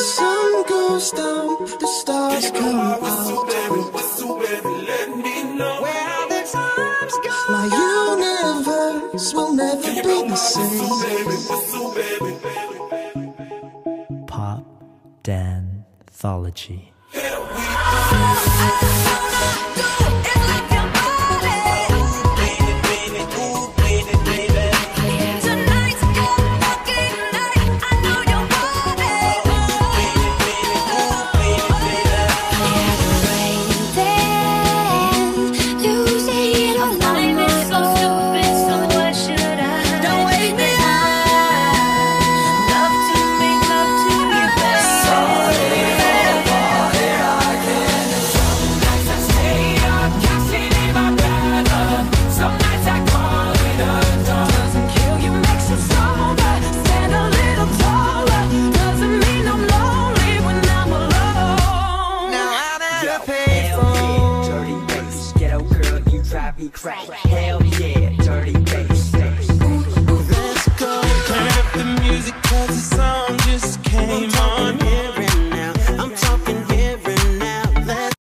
sun goes down, the stars come out. Whistle, baby, let me know where the times go. My universe will never be the same. Whistle, baby. Pop Danthology. Hell yeah, dirty bass. Let's go. Turn up the music 'cause it's on.